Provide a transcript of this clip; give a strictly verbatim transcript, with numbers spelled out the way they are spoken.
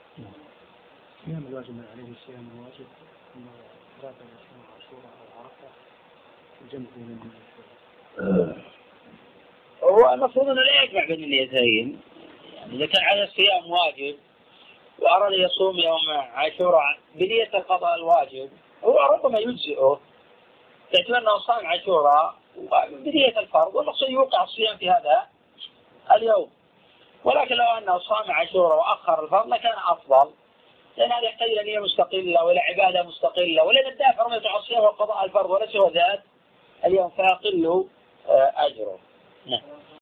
صيام الواجب عليه صيام الواجب أنه ثلاثة أيام عاشوراء أو عرفة الجمع بين النيتين. هو المفروض أنه لا يجمع بين النيتين، يعني إذا كان على الصيام واجب وأراد يصوم يوم عاشوراء بنية القضاء الواجب هو ربما يجزئه، باعتبار أنه صام عاشوراء بنية الفرض والمقصود يوقع الصيام في هذا اليوم. ولكن لو أنه صام عاشوراء وأخر الفرض لكان أفضل، لأن هذا يحتاج إلى نية مستقلة وإلى عبادة مستقلة، ولأن الدافع رمية على الصيام وقضاء الفرض وليس هو ذات اليوم فيقل أجره.